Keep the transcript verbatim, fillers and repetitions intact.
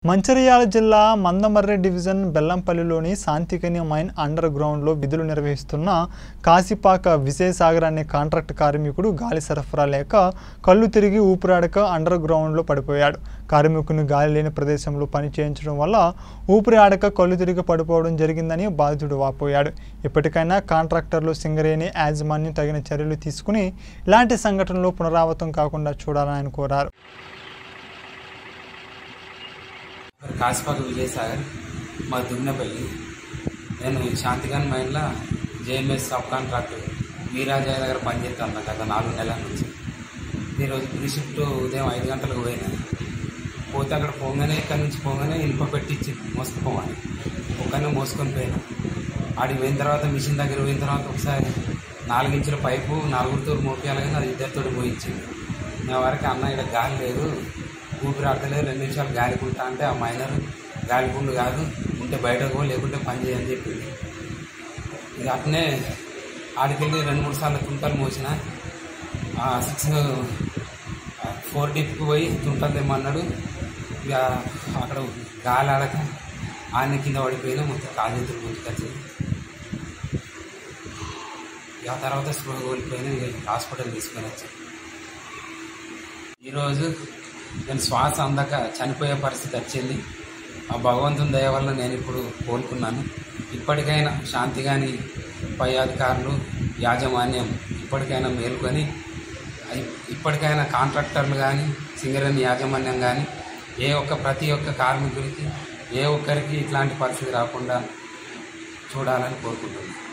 మంచిర్యాల జిల్లా మందమర్రి డివిజన్ బెల్లంపల్లిలోని Shantikanya mine under గ్రౌండ్లో విధులు నిర్వహిస్తున్న కాశీపాక విజయసాగర్ అనే కాంట్రాక్ట్ కార్మికుడు గాలి సరఫరా లేక కళ్ళు తిరిగి ఊపిరాడక అండర్ గ్రౌండ్లో పడిపోయాడు. కార్మికుని గాలి లేని ప్రదేశంలో పని చేయించడం వల్ల ఊపిరి ఆడక కళ్ళు తిరిగి పడిపోవడం జరిగిందని బాధితుడు వాపోయాడు. ఇప్పటికైనా కాంట్రాక్టర్లు సింగరేణి యాజమాన్యం తగిన చర్యలు తీసుకుని ఇలాంటి సంఘటనలు పునరావృతం కాకుండా చూడాలని ఆయన కోరారు. కాశీపాక విజయసాగర్ మా దుగ్నపల్లి. నేను శాంతికన్య మైన్లో జేఎంఎస్ సబ్ కాంట్రాక్టర్ వీరాజయ్య దగ్గర పనిచేస్తాను గత నాలుగు నెలల నుంచి. ఈరోజు ప్రీ షిఫ్ట్ ఉదయం ఐదు గంటలకు పోయినా పోతే అక్కడ పోగానే ఇక్కడ నుంచి పోగానే ఇనుప పెట్టించి మోసుకుపోవాలి. ఒక్కనే మోసుకొని పోయినా ఆడికి పోయిన తర్వాత మిషన్ దగ్గర పోయిన తర్వాత ఒకసారి నాలుగించుల పైపు నలుగురితో మోపియాలి కానీ అది ఇద్దరితో పోయించింది. నా వరకు అన్న ఇక్కడ గాలి లేదు, ఊపిరి ఆడలేదు, రెండు నిమిషాలు గాలికుంటా అంటే ఆ మైనర్ గాలికుండు కాదు, ఉంటే బయటకు లేకుంటే పని చేయని చెప్పింది. ఇక అట్నే ఆడికెళ్ళి రెండు మూడు సార్లు తుంటలు మోసిన సిక్స్ ఫోర్ డిప్కి పోయి తుంటలు తెమ్మన్నాడు. ఇక అక్కడ గాలి ఆడక ఆయన కింద పడిపోయినా మొత్తం కాజెత్తులు గుంజుకొచ్చింది. ఇక ఆ తర్వాత స్పృహ కోల్పోయినా ఇక హాస్పిటల్ తీసుకొని వచ్చాను. ఈరోజు నేను శ్వాస అందక చనిపోయే పరిస్థితి వచ్చింది. ఆ భగవంతుని దయ వల్ల నేను ఇప్పుడు కోలుకున్నాను. ఇప్పటికైనా శాంతి కానీ పై అధికారులు యాజమాన్యం ఇప్పటికైనా మేలుకొని ఇప్పటికైనా కాంట్రాక్టర్లు కానీ సింగరేణి యాజమాన్యం కానీ ఏ ఒక్క ప్రతి ఒక్క కార్మికుడికి ఏ ఒక్కరికి ఇట్లాంటి పరిస్థితి రాకుండా చూడాలని కోరుకుంటున్నాను.